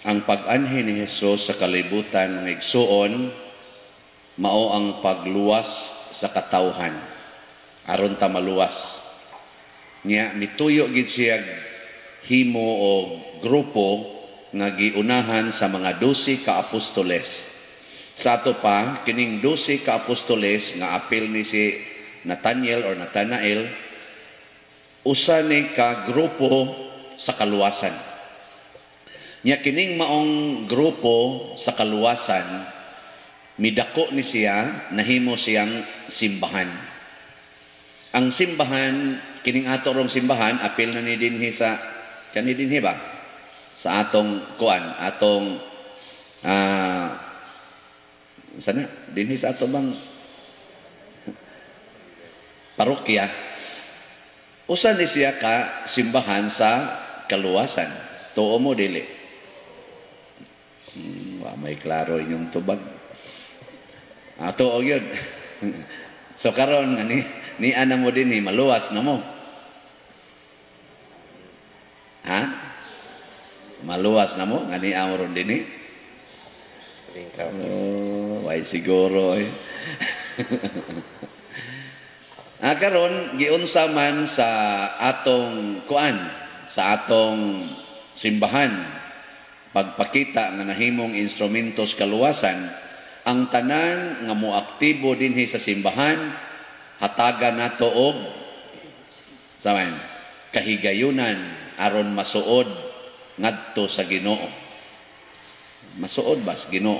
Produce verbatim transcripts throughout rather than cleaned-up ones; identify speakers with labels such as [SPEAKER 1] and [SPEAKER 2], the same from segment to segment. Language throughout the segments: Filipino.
[SPEAKER 1] ang pag-anhi ni Hesus sa kalibutan ng igsuon mao ang pagluwas sa katawhan aron ta maluwas. Nya mituyo gid siya himo o grupo nga giunahan sa mga dosi ka apostoles. Sa ato pa kining dosi ka apostoles nga apil ni si Nathaniel or Nathanael usa ni ka grupo sa kaluwasan. Nya kining maong grupo sa kaluwasan midako ni siya nahimo siyang simbahan. Ang simbahan kining ato rong simbahan apil na ni dinhi sa kani dinhi ba sa atong kuan atong ah uh, sana dinhi sa ato bang parokya usa ni siya ka simbahan sa kaluwasan. Tuo mo dili hmm, wa may klaro inyong tubag ato og yun. So karon nga ni ni ana mo dinhi maluwas na mo ha maluwas na mo nga ni amron dinhi oh way siguro eh. Ah, karon giunsa man sa atong kuan, sa atong simbahan, pagpakita nga nahimong instrumentos kaluwasan, ang tanan nga moaktibo dinhi sa simbahan, hatagan nato og saman kahigayunan aron masuod ngadto sa Ginoo. Masuod ba sa Ginoo?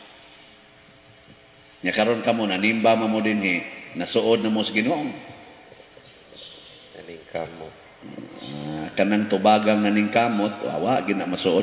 [SPEAKER 1] Nya karon kamo nanimba mo dinhi nasuod na mo sa Ginoo.
[SPEAKER 2] Naning kamot.
[SPEAKER 1] Ah, kanang tubagang naning kamot, wawa gina masuod.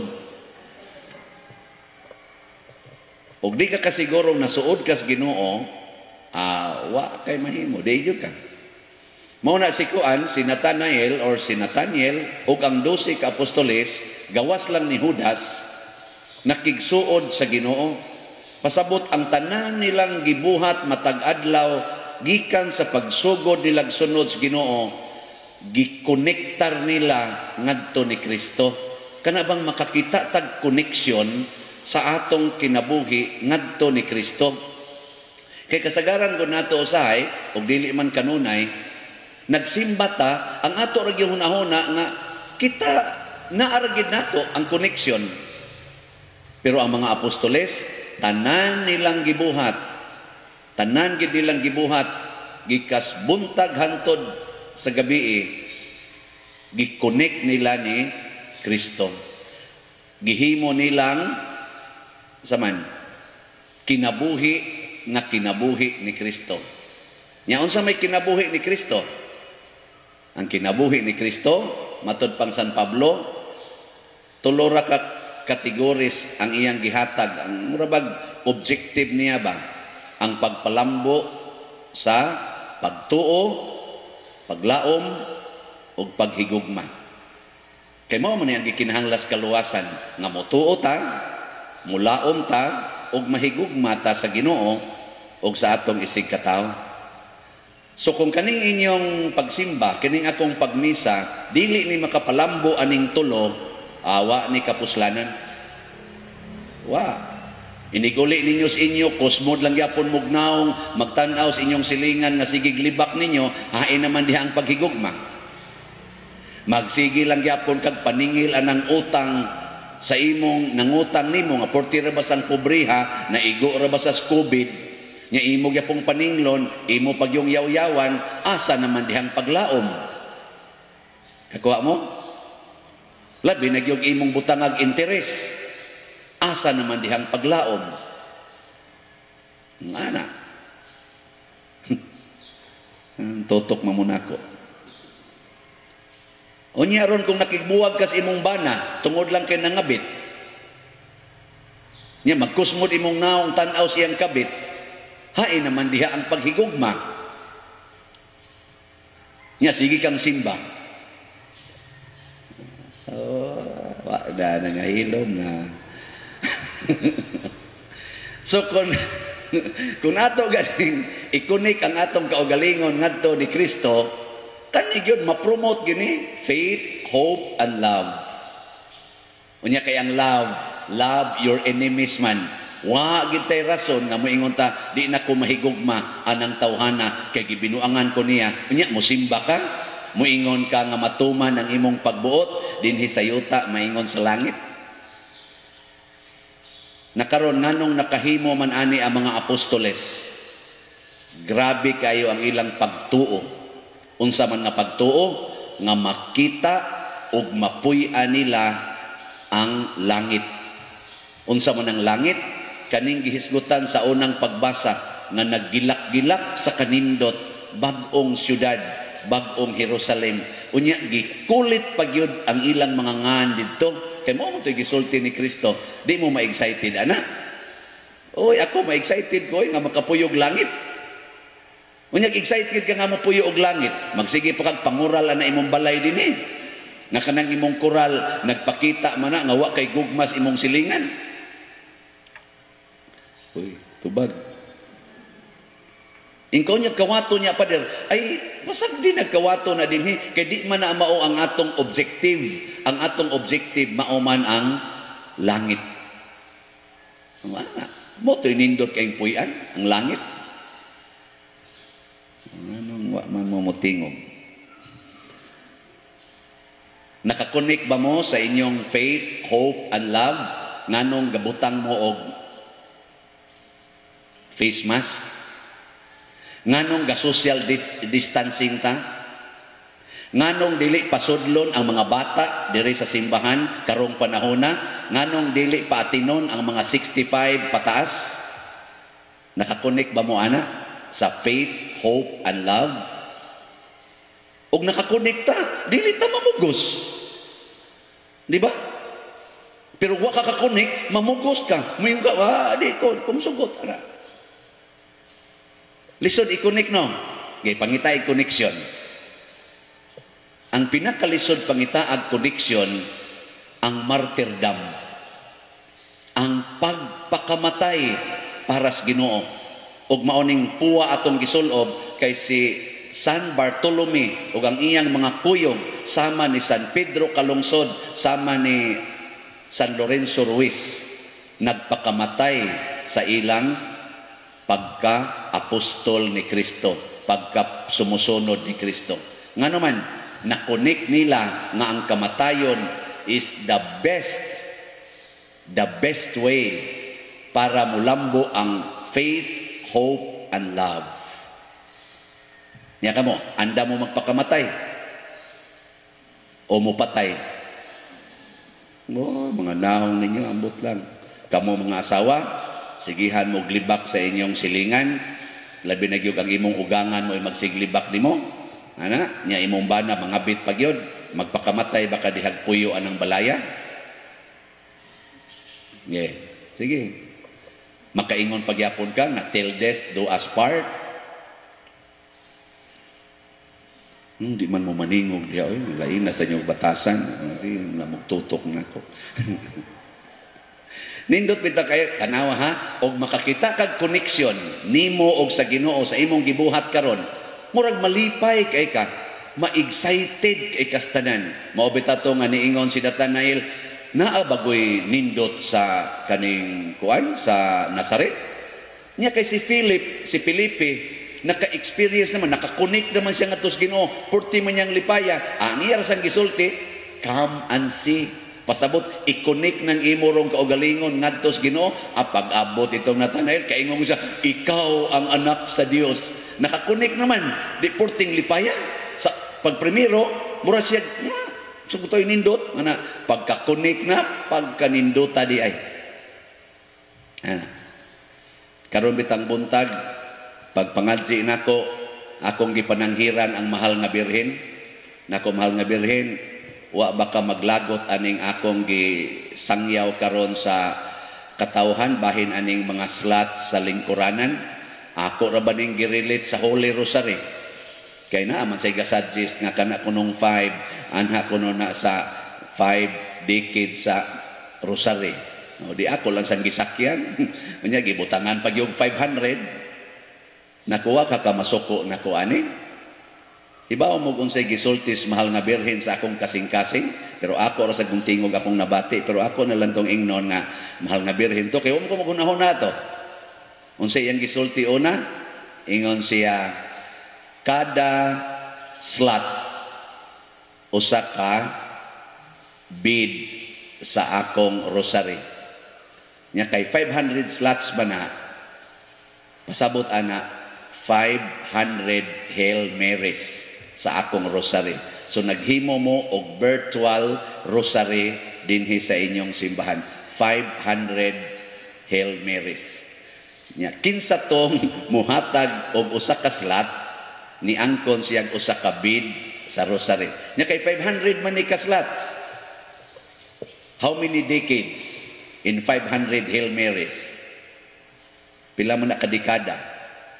[SPEAKER 1] Og di ka kasigurong nasuod ka sa Ginoo, ah, wa kay mahimo, di gyud ka. Mao na si kuan si Nathanael or si Nathaniel ug ang dose ka apostoles gawas lang ni Judas nakigsuod sa Ginoo. Pasabot ang tanan nilang gibuhat matag adlaw gikan sa pagsugod nilang sunod sa Ginoo, gikonektar nila ngadto ni Kristo. Kana bang makakita tag connection sa atong kinabuhi ngadto ni Kristo? Kay kasagaran ko nato usahay og dili man kanunay, nagsimba ta ang ato ra gyud hunahuna nga kita naaragid nato ang connection. Pero ang mga apostoles tanan nilang gibuhat, tanan gid nilang gibuhat, gikas buntag hantod sa gabi, gi-connect nila ni Kristo. Gihimo nilang saman kinabuhi nga kinabuhi ni Kristo. Nya unsa may kinabuhi ni Kristo? Ang kinabuhi ni Kristo matud pang San Pablo, tulo ra ka kategories ang iyang gihatag. Ang murabag objective niya ba? Ang pagpalambo sa pagtuo, paglaom, o paghigugma. Kay mao man ang gikinahanglas kaluwasan nga motuo ta, mulaom ta, o mahigugma ta sa Ginoo o sa atong isig katawo. So kung kaning inyong pagsimba, kining akong pagmisa, dili ni makapalambo aning tulo, awa ni kapuslanan. Wa. Iniguli ninyo sa inyo, kusmod lang yapon mugnaong, magtanaw sa inyong silingan nga sige glibak ninyo, hain naman diha ang paghigugma. Magsige lang yapon kag paningil anang utang sa imong nangutang nimo nga forty ra ba sang pobriha, naigo ra ba sa COVID, nya imo gyapong paninglon, imo pag yung yaw-yawan, asa naman dihang paglaom? Kakuha mo? Labi nagyog imong butangag interes. Asa naman dihang paglaom? Ngana. Tutok mamunako. Unya ron kung nakigbuwag kas imong bana, tungod lang kay nangabit. Nya magkusmod imong naong tan-aw siyang kabit. Hain naman diha ang paghigugma. Nya sige kang simba. Oh, wala na nga hilom na. So kung kung ato ganing ikunik ang atong kaugalingon ngadto ni Kristo, kani gyud ma-promote gini faith, hope and love. Unya kay ang love, love your enemies man. Wa gitay rason nga moingon ta di na ko mahigugma anang tawhana kay gibinuangan ko niya. Unya mosimba ka, moingon ka nga matuman ang imong pagbuot dinhi sa yuta maingon sa langit. Nakaron nganong nakahimo man ani ang mga apostoles. Grabe kayo ang ilang pagtuo. Unsa man nga pagtuo nga makita ug mapuy-an nila ang langit. Unsa man ang langit? Kaning gihisgutan sa unang pagbasa nga naggilak-gilak sa kanindot bag-ong syudad, bag-ong Jerusalem. Unya gikulit pagyud ang ilang mga ngan didto. Kay mo mo to'y gisulti ni Kristo, di mo ma-excited ana. Oy, ako ma-excited ko nga makapuyog langit. Unya excited ka nga mo puyo og langit, magsige pa kag pangural na imong balay dinhi. Nga kanang imong koral nagpakita man na nga wa kay gugmas imong silingan. Uy, tubag. Ingkaw niya kawato niya pader, ay basag din nagkawato na dinhi kay di man na mao ang atong objective. Ang atong objective mao man ang langit. Mana? Mo to inindot kay puy-an ang langit. Anong wa man mo motingog? Nakakonek ba mo sa inyong faith, hope, and love? Nganong gabutang mo og face mask? Nganong ga-social distancing ta? Nganong dili pasudlon ang mga bata diri sa simbahan karong panahona? Nganong dili paatinon ang mga sixty-five pataas? Nakakonek ba mo ana sa faith, hope, and love? Og nakakonekta, dili ta mamugos. Di ba? Pero wa ka kakonek, mamugos ka. Muyung ka, ah, di ko, kumusugot. Ara. Lisod ikonek no. Gay pangita i-connection. Ang pinakalisod pangita ag connection ang martyrdom. Ang pagpakamatay para sa Ginoo. Ug maoning puwa atong gisulob kay si San Bartolome ug ang iyang mga kuyog sama ni San Pedro Calungsod sama ni San Lorenzo Ruiz nagpakamatay sa ilang pagka-apostol ni Kristo, pagka sumusunod ni Kristo. Nga naman, nakonek nila nga ang kamatayon is the best, the best way para mulambo ang faith, hope, and love. Niya ka mo, anda mo magpakamatay o mupatay. Oh, mga nahong ninyo, ambot lang. Kamo mga asawa, sigihan mo glibak sa inyong silingan, labi na gyud ang imong ugangan mo ay magsiglibak nimo. Ana, nya imong bana mangabit pa gyud, magpakamatay baka dihag puyo anang balaya. Yeah. Sige. Makaingon pagyapon ka nga till death do us part. Hmm, di man mo maningog diya, oy, lain na sa inyong batasan. Hindi na magtutok na ako. Nindot bitaw kayo tanawa ha og makakita kag connection nimo og sa Ginoo sa imong gibuhat karon. Murag malipay kay ka, ma-excited kay kastanan. Mao bitaw nga niingon si Nathanael, naa bagoy nindot sa kaning kuan sa Nazaret. Nya kay si Philip, si Felipe naka-experience naman, naka-connect naman siya nga tos Ginoo, purti man niyang lipaya. Ang iya sang gisulti, come and see. Pasabot, i-connect ng imo rong kaugalingon ngadtos Ginoo. Ah, pag-abot itong Nathanael, kaingon mo siya, ikaw ang anak sa Dios. Naka-connect naman, di purting lipaya. Sa pagprimero, mura siya, ah, sugutoy nindot, nga pagka-connect na, pagka-nindota di ay. Ah. Karon bitang buntag, pagpangadsi nako, akong gipananghiran ang mahal nga birhen. Nako mahal nga birhen, wa baka maglagot aning akong gisangyaw karon sa katawhan bahin aning mga slot sa lingkuranan. Ako ra ba ning girelate sa Holy Rosary? Kay na man say ga-suggest nga kana kunong five, anha kuno na sa five decades sa Rosary. O di ako lang sang gisakyan. Unya gibutangan pag yung five hundred. Nakuha ka ka masuko na ko ani. Ibaw mo kung say gisultis mahal nga birhen sa akong kasing-kasing, pero ako ra sa kong tingog akong nabati, pero ako na lang tong ingnon nga mahal nga birhen to, kaya huwag ko magunahon na to. Unsay iyang gisulti una, ingon siya, kada slot usa ka bead sa akong rosary. Nya kay five hundred slots ba na, pasabot ana, five hundred Hail Marys sa akong rosary. So naghimo mo og virtual rosary dinhi sa inyong simbahan. five hundred Hail Marys. Nya kinsa tong muhatag og usa ka slot ni angkon siyang usa ka bead sa rosary. Nya kay five hundred man ni ka slots. How many decades in five hundred Hail Marys? Pila man na kadekada?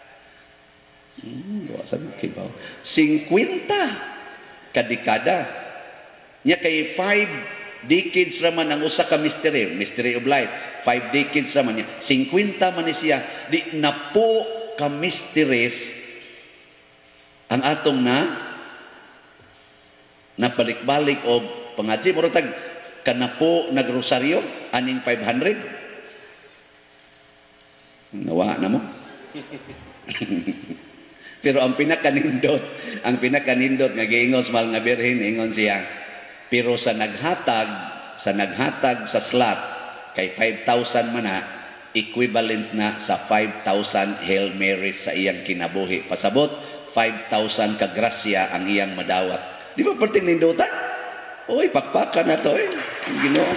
[SPEAKER 1] Hmm, fifty kadekada. Nya kay five decades raman ang usa ka mystery, mystery of light. five decades raman niya. fifty man ni siya. Di na po ka mysteries ang atong na napalik-balik og pangadji mo tag kana po nagrosaryo aning five hundred. Nawa na mo. Pero ang pinakanindot, ang pinakanindot nga giingos mahal nga birhen, ingon siya, pero sa naghatag, sa naghatag sa slot, kay five thousand man na, equivalent na sa five thousand Hail Marys sa iyang kinabuhi. Pasabot, five thousand kagrasya ang iyang madawat. Di ba perting nindotan? Uy, pakpakan na to eh. Ginoo.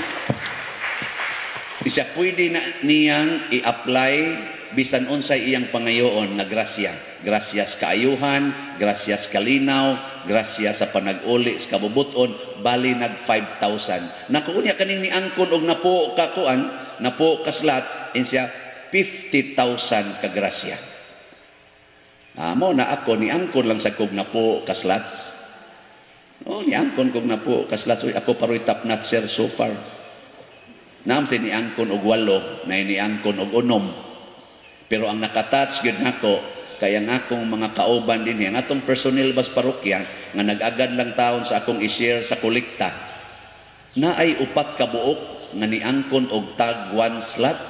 [SPEAKER 1] Siya pwede na niyang i-apply bisan unsay iyang pangayoon nga grasya. Gracias kaayuhan, gracias kalinaw, gracias sa panag-uli sa kabubuton, bali nag five thousand. Nakuunya kaning ni angkon og napo ka kuan, napo ka slots, insya fifty thousand ka grasya. Amo na ako ni angkon lang sa kog napo ka slots. Oh, ni angkon kog napo ka slots. Uy, ako paroy top notch sir so far. Namsi ni angkon og walo, na ni angkon og unom. Pero ang nakatouch gyud nako kay ang akong mga kauban din ang atong personnel bas parokya nga nag-agad lang taon sa akong i-share sa kolekta. Na ay upat ka buok nga niangkon og tag one slot.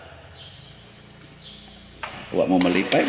[SPEAKER 1] Wa mo malipay.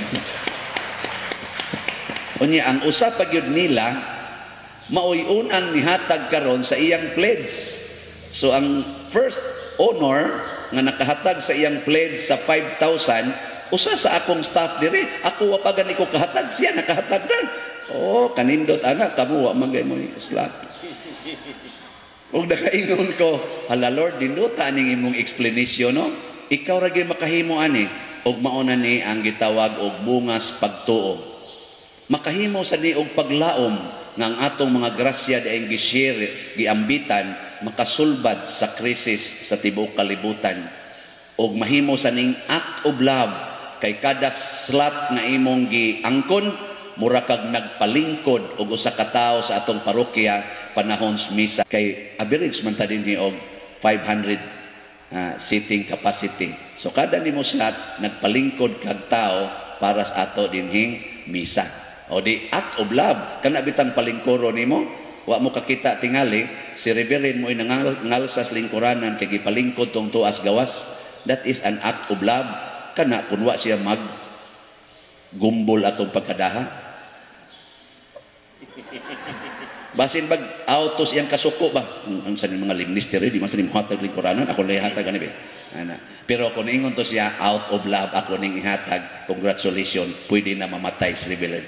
[SPEAKER 1] Unya ang usa pa gyud nila maoy unang nihatag karon sa iyang pledge. So ang first honor nga nakahatag sa iyang pledge sa five thousand usa sa akong staff dire, ako wa pa gani ko kahatag, siya nakahatag na. Oh, kanindot ana kamo wa man gay mo slot. Og nakaingon ko, hala Lord, dinduta ning imong explanation no. Ikaw ra gyud makahimo ani og mauna ni ang gitawag og bungas pagtuo. Makahimo sa ni og paglaom nga ang atong mga grasya diay gi-share, giambitan, makasulbad sa krisis sa tibuok kalibutan. Og mahimo sa ning act of love kay kada slot nga imong giangkon mura kag nagpalingkod og usa ka tawo sa atong parokya panahon sa misa kay average man ta dinhi og five hundred uh, seating capacity. So kada nimo slot nagpalingkod kag tawo para sa ato dinhing misa. O di act of love kana bitang palingkoro nimo wa mo kakita tingali si reverend mo inangal sa lingkuranan kay gipalingkod tong tuas gawas. That is an act of love. Kana kung wa siya mag gumbol atong pagkadaha. Basin bag autos iyang kasuko ba? Ang sa mga ministry di man sa nimo hatag lingkuranan ako lay hatag ani ba. Ana. Pero kung ingon to siya out of love ako ning ihatag, congratulations, pwede na mamatay si reverend.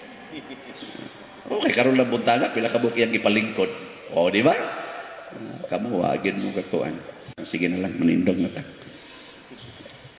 [SPEAKER 1] Okay, karon lang buntaga pila ka buok iyang gipalingkod. O di ba? Kamu wa gid mo katuan. Sige na lang manindog na ta.